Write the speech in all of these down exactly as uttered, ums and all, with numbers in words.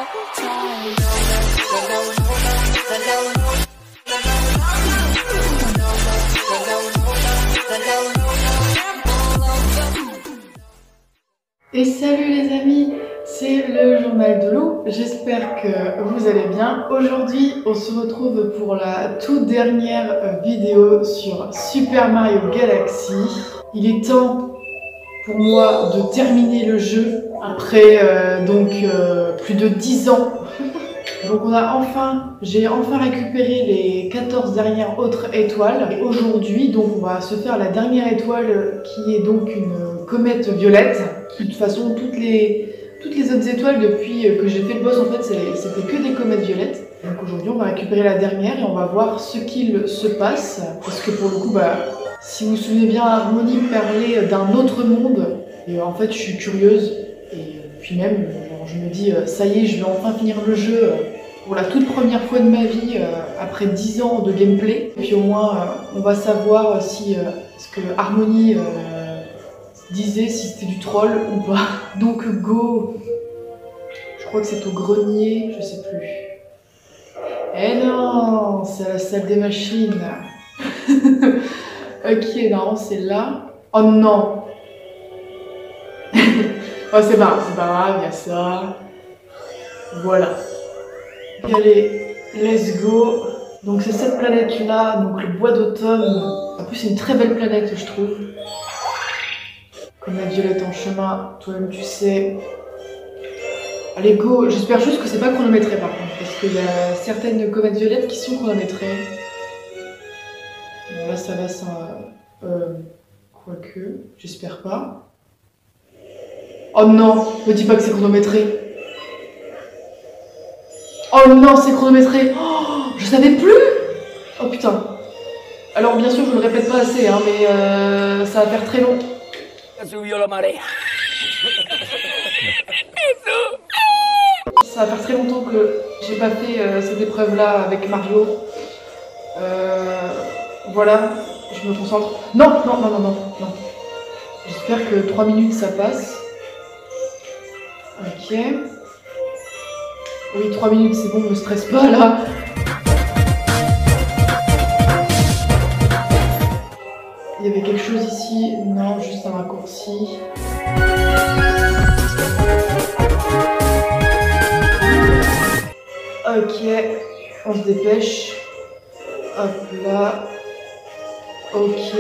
Et salut les amis, c'est le journal de Lou, j'espère que vous allez bien. Aujourd'hui on se retrouve pour la toute dernière vidéo sur Super Mario Galaxy. Il est temps pour moi de terminer le jeu après euh, donc euh, plus de dix ans. Donc on a enfin, j'ai enfin récupéré les quatorze dernières autres étoiles. Et aujourd'hui, donc on va se faire la dernière étoile qui est donc une comète violette. De toute façon, toutes les, toutes les autres étoiles depuis que j'ai fait le boss, en fait, c'était que des comètes violettes. Donc aujourd'hui, on va récupérer la dernière et on va voir ce qu'il se passe. Parce que pour le coup, bah, si vous vous souvenez bien, Harmonie parlait d'un autre monde. Et en fait, je suis curieuse. Et puis même, genre, je me dis, ça y est, je vais enfin finir le jeu pour la toute première fois de ma vie, euh, après dix ans de gameplay. Et puis au moins, euh, on va savoir si euh, ce que Harmonie euh, disait, si c'était du troll ou pas. Donc go. Je crois que c'est au grenier, je sais plus. Eh non, c'est à la salle des machines. Ok, non, c'est là. Oh non. Oh c'est pas grave, c'est pas grave, il y a ça. Voilà. Allez, let's go. Donc c'est cette planète là, donc le bois d'automne. En plus c'est une très belle planète je trouve. Comme la violette en chemin, toi-même tu sais. Allez go, j'espère juste que c'est pas chronométré par contre, parce qu'il y a certaines comètes violettes qui sont chronométrées. Bon, là ça va ça... Euh, quoique, j'espère pas. Oh non, me dis pas que c'est chronométré. Oh non, c'est chronométré. Oh, je savais plus. Oh putain. Alors bien sûr, je le répète pas assez, hein, mais euh, ça va faire très long. Ça va faire très longtemps que j'ai pas fait euh, cette épreuve-là avec Mario. Euh, voilà, je me concentre. Non, non, non, non, non, non. J'espère que trois minutes ça passe. Ok. Oui, trois minutes, c'est bon, me stresse pas là. Il y avait quelque chose ici. Non, juste un raccourci. Ok, on se dépêche. Hop là. Ok.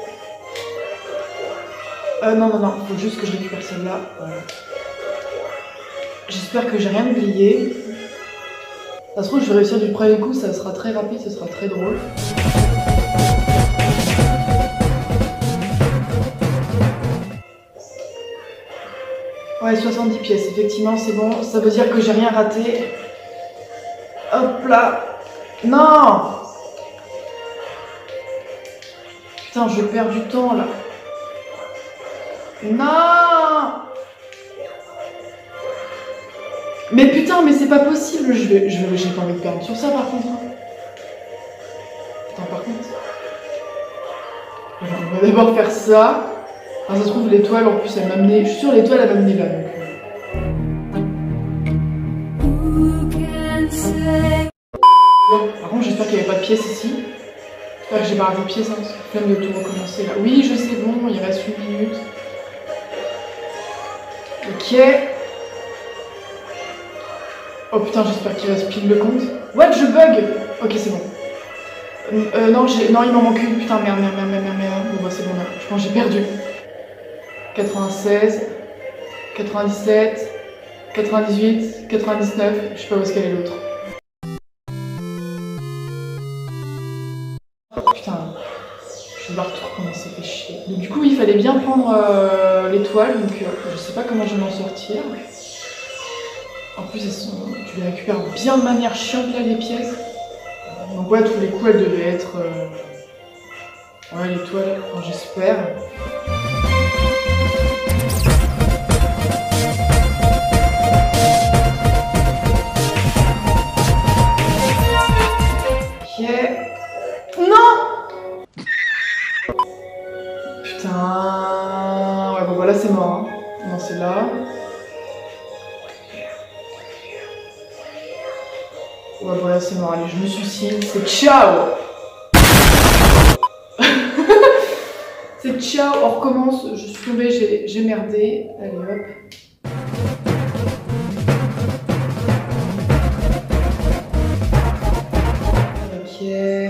Euh, non, non, non, faut juste que je récupère celle-là. Voilà. J'espère que j'ai rien oublié. Ça se trouve, je vais réussir du premier coup, ça sera très rapide, ce sera très drôle. Ouais, soixante-dix pièces, effectivement, c'est bon. Ça veut dire que j'ai rien raté. Hop là. Non! Putain, je perds du temps, là. Non! Mais putain, mais c'est pas possible, je vais, je vais, j'ai pas envie de perdre sur ça par contre. Putain, par contre. On va d'abord faire ça. Enfin, ça se trouve, l'étoile en plus elle m'a amené. Je suis sûre, l'étoile elle m'a amené là donc. Bon, par contre, j'espère qu'il n'y avait pas de pièces ici. J'espère que j'ai pas raté de pièces, hein, parce que flemme de tout recommencer là. Oui, je sais, bon, il reste une minute. Ok. Oh putain, j'espère qu'il reste pile le compte. What, je bug? Ok, c'est bon. Euh, non, non, il m'en manque une. Putain, merde, merde, merde, merde, merde. Bon, bah, c'est bon, là. Je pense que j'ai perdu. quatre-vingt-seize, quatre-vingt-dix-sept, quatre-vingt-dix-huit, quatre-vingt-dix-neuf. Je sais pas où est-ce qu'elle est l'autre. Oh, putain. Je vais devoir tout recommencer, fait chier. Donc, du coup, il fallait bien prendre euh, l'étoile. Donc, euh, je sais pas comment je vais m'en sortir. En plus, elles sont... tu les récupères bien de manière chiante là, les pièces. Donc ouais, tous les coups, elles devaient être... Euh... Ouais, l'étoile, enfin, j'espère. Ok. Non! Putain... Ouais, bon, voilà, c'est mort. Hein. Non, c'est là. Ouais, voilà, c'est mort. Allez, je me suicide. C'est ciao. C'est ciao. On recommence. Je suis tombée, j'ai merdé. Allez, hop. Ok.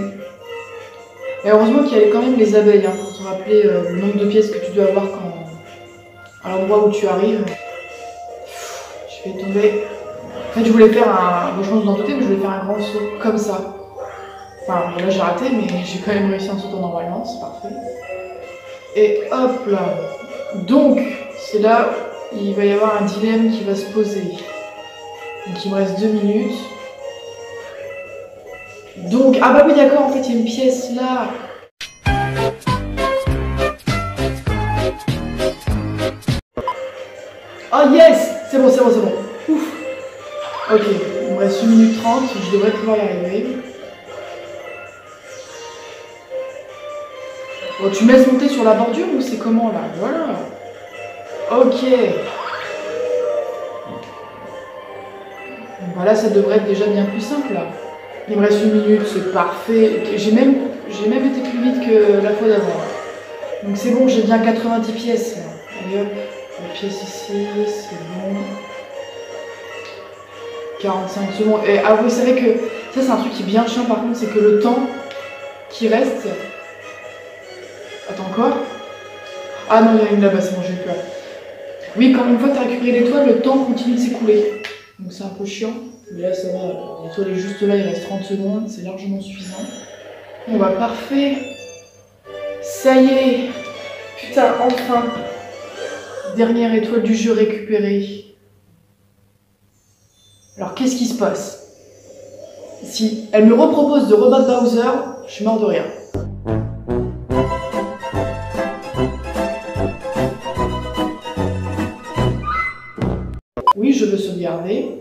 Et heureusement qu'il y avait quand même les abeilles, hein, pour te rappeler euh, le nombre de pièces que tu dois avoir quand, à l'endroit où tu arrives. Je vais tomber. En fait, je voulais faire un. Bon, je pense que vous en doutez, mais je voulais faire un grand saut comme ça. Enfin, là j'ai raté, mais j'ai quand même réussi un saut en envoyant, c'est parfait. Et hop là. Donc, c'est là où il va y avoir un dilemme qui va se poser. Donc, il me reste deux minutes. Donc, ah bah oui, d'accord, en fait, il y a une pièce là. Oh yes! C'est bon, c'est bon, c'est bon. Ouf! Ok, il me reste une minute trente, je devrais pouvoir y arriver. Bon, tu me laisses monter sur la bordure ou c'est comment là? Voilà. Ok. Voilà, ça devrait être déjà bien plus simple là. Il me reste une minute, c'est parfait. J'ai même, j'ai même été plus vite que la fois d'avant. Donc c'est bon, j'ai bien quatre-vingt-dix pièces. Là. Allez hop, la pièce ici, c'est bon. quarante-cinq secondes. Et ah, vous savez que ça c'est un truc qui est bien chiant par contre, c'est que le temps qui reste... Attends, quoi? Ah non, il y en a une là-bas, c'est bon, j'ai peur. Oui, quand une fois que tu as récupéré l'étoile, le temps continue de s'écouler. Donc c'est un peu chiant. Mais là, ça va. L'étoile est juste là, il reste trente secondes, c'est largement suffisant. Bon bah parfait. Ça y est. Putain, enfin. Dernière étoile du jeu récupérée. Alors qu'est-ce qui se passe? Si elle me repropose de rebattre Bowser, je suis mort de rire. Oui, je veux sauvegarder.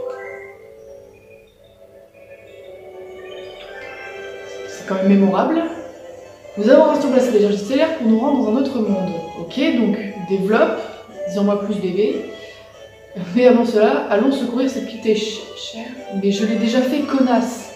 C'est quand même mémorable. Nous avons remplacé l'énergie stellaire pour nous rendre dans un autre monde. Ok, donc développe, disons-moi plus bébé. Mais avant cela, allons secourir cette petite chère. Mais je l'ai déjà fait, connasse.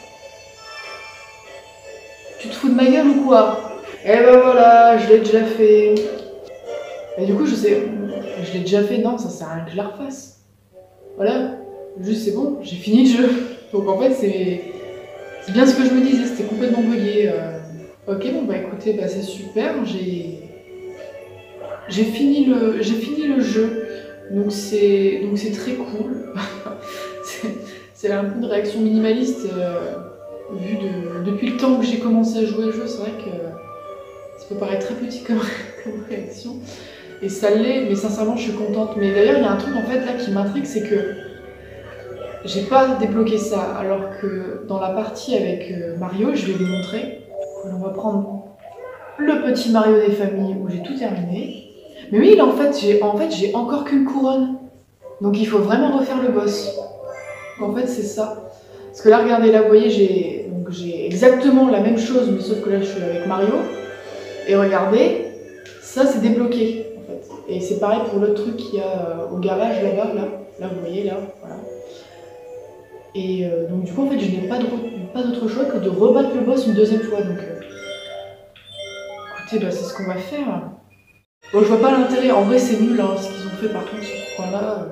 Tu te fous de ma gueule ou quoi? Eh ben voilà, je l'ai déjà fait. Et du coup, je sais, je l'ai déjà fait, non, ça sert à rien que je la refasse. Voilà, juste c'est bon, j'ai fini le jeu. Donc en fait, c'est bien ce que je me disais, c'était complètement bugué. Euh... Ok, bon bah écoutez, bah, c'est super, j'ai j'ai fini, le... fini le jeu. Donc c'est donc c'est très cool. C'est un peu une réaction minimaliste euh, vu de, depuis le temps que j'ai commencé à jouer au jeu. C'est vrai que ça peut paraître très petit comme, comme réaction. Et ça l'est, mais sincèrement je suis contente. Mais d'ailleurs il y a un truc en fait là qui m'intrigue, c'est que j'ai pas débloqué ça. Alors que dans la partie avec Mario, je vais vous montrer. On va prendre le petit Mario des familles où j'ai tout terminé. Mais oui, là, en fait, j'ai en fait, j'ai encore qu'une couronne. Donc il faut vraiment refaire le boss. En fait, c'est ça. Parce que là, regardez, là, vous voyez, j'ai donc j'ai exactement la même chose, mais sauf que là, je suis avec Mario. Et regardez, ça, c'est débloqué, en fait. Et c'est pareil pour l'autre truc qu'il y a au garage, là-bas, là. Là, vous voyez, là, voilà. Et euh, donc, du coup, en fait, je n'ai pas d'autre choix que de rebattre le boss une deuxième fois. Donc, euh... écoutez, bah, c'est ce qu'on va faire. Bon, je vois pas l'intérêt, en vrai c'est nul hein, ce qu'ils ont fait par contre sur ce point-là.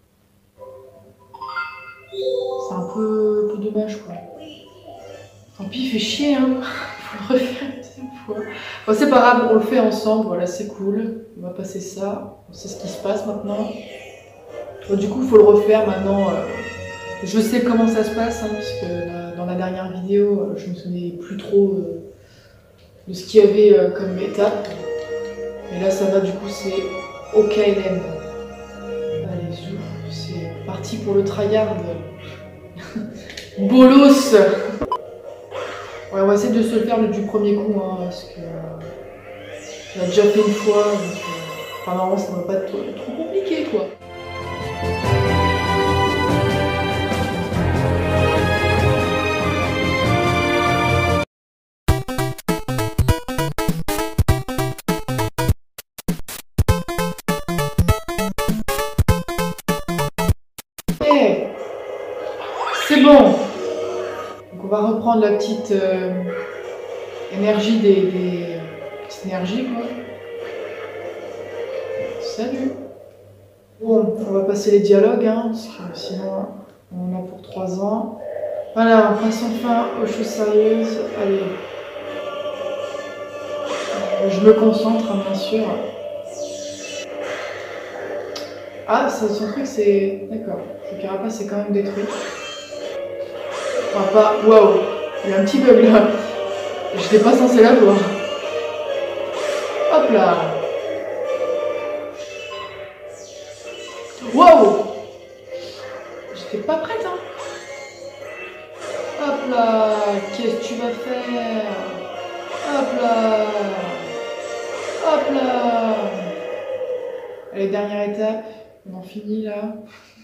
C'est un peu, un peu dommage quoi. Tant pis, il fait chier hein, faut le refaire une deuxième fois. Bon, c'est pas grave, on le fait ensemble, voilà, c'est cool. On va passer ça, on sait ce qui se passe maintenant. Bon, du coup, il faut le refaire maintenant. Euh, je sais comment ça se passe, hein, puisque euh, dans la dernière vidéo, euh, je me souvenais plus trop euh, de ce qu'il y avait euh, comme étape. Et là ça va, du coup c'est O K L M. Allez, zouf, c'est parti pour le tryhard. Bolos. Ouais, on va essayer de se le faire du premier coup, hein, parce que on l'a déjà fait une fois, donc euh, enfin, normalement ça ne va pas être trop, trop compliqué quoi. C'est bon. va reprendre la petite euh, énergie des, des petites énergies quoi. Salut. Bon, on va passer les dialogues, hein, parce que sinon on en a pour trois ans. Voilà, on passe enfin aux choses sérieuses. Allez. Je me concentre, hein, bien sûr. Ah, ça, son truc, c'est... D'accord. Sa carapace, c'est quand même détruit. Enfin, pas... Waouh! Il y a un petit bug, là. J'étais pas censé la voir. Hop là! Waouh! J'étais pas prête, hein. Hop là! Qu'est-ce que tu vas faire? Hop là! Hop là! Allez, dernière étape. On en finit, là.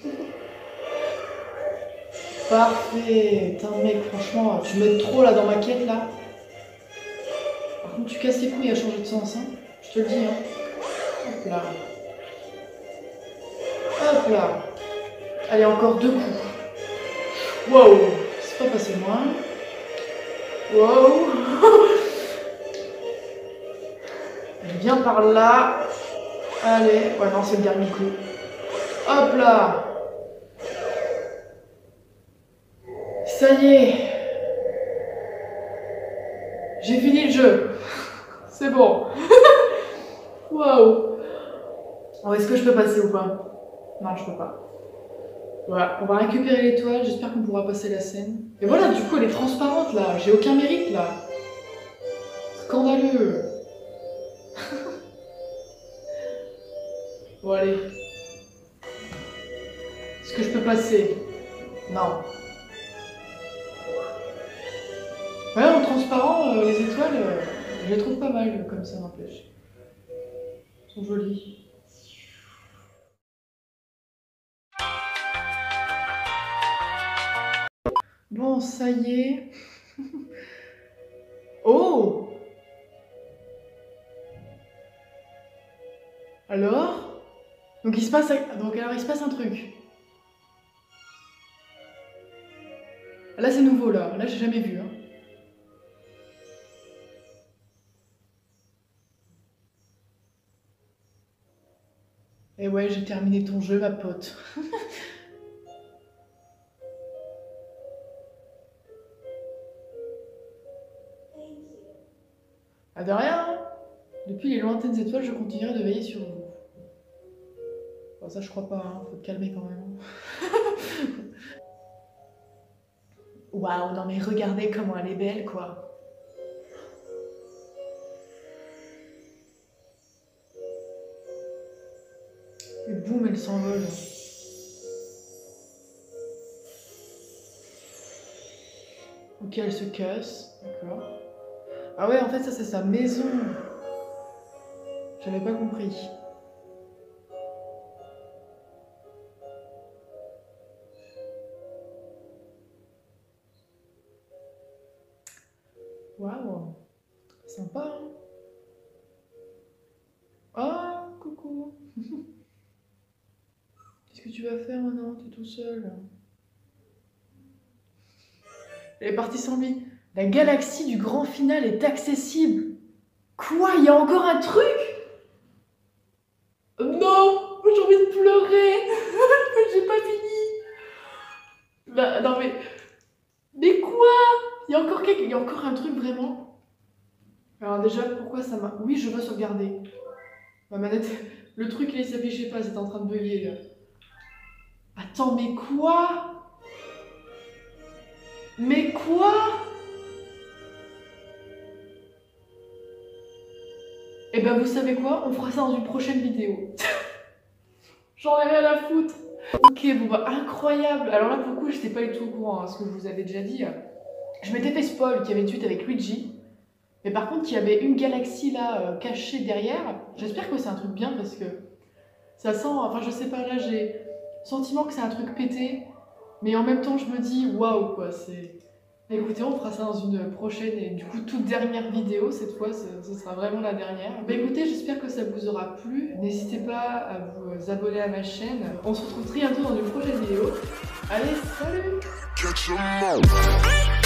Parfait! Putain, mec, franchement, tu m'aides trop, là, dans ma quête, là. Par contre, tu casses les couilles à changer de sens, hein. Je te le dis, hein. Hop là. Hop là. Allez, encore deux coups. Wow. C'est pas passé loin. Wow. Elle vient par là. Allez. Ouais, non, c'est le dernier coup. Hop là. Ça y est. J'ai fini le jeu. C'est bon. Wow. Oh, est-ce que je peux passer ou pas? Non, je peux pas. Voilà, on va récupérer l'étoile, j'espère qu'on pourra passer la scène. Et voilà, du coup, elle est transparente, là. J'ai aucun mérite, là. Scandaleux. Bon, allez. Est-ce que je peux passer? Non. Ouais, en transparent, euh, les étoiles, euh, je les trouve pas mal, comme ça, n'empêche. Elles sont jolies. Bon, ça y est. Oh! Alors? Donc il se passe... Donc alors il se passe un truc. Là c'est nouveau là. Là j'ai jamais vu. Hein. Et ouais, j'ai terminé ton jeu, ma pote. Ah de rien. Depuis les lointaines étoiles, je continuerai de veiller sur vous. Bon, ça je crois pas, hein. Faut te calmer quand même. Waouh, non mais regardez comment elle est belle quoi. Et boum, elle s'envole. Ok, elle se casse, d'accord. Ah ouais, en fait ça c'est sa maison. J'avais pas compris. Waouh, sympa hein. Oh, coucou. Qu'est-ce que tu vas faire maintenant? T'es tout seul. Elle est partie sans lui. La galaxie du grand final est accessible. Quoi? Il y a encore un truc? Non, j'ai envie de pleurer. J'ai pas fini. Bah, non mais... Mais quoi? Il y a encore quelque... Il y a encore un truc vraiment? Alors déjà, pourquoi ça m'a... Oui, je veux sauvegarder. Ma manette... Le truc, il s'affichait pas, c'était en train de bugger, là. Attends, mais quoi? Mais quoi? Et ben, vous savez quoi? On fera ça dans une prochaine vidéo. J'en ai rien à foutre. Ok, bon bah, incroyable. Alors là, pour le coup, j'étais pas du tout au courant, hein, ce que je vous avais déjà dit. Je m'étais fait spoil qu'il y avait une suite avec Luigi. Mais par contre, il y avait une galaxie là, euh, cachée derrière. J'espère que c'est un truc bien parce que ça sent... Enfin, je sais pas, là, j'ai le sentiment que c'est un truc pété. Mais en même temps, je me dis, waouh, quoi, c'est... Écoutez, on fera ça dans une prochaine et du coup toute dernière vidéo, cette fois ce, ce sera vraiment la dernière. Bah écoutez, j'espère que ça vous aura plu. N'hésitez pas à vous abonner à ma chaîne. On se retrouve très bientôt dans une prochaine vidéo. Allez, salut!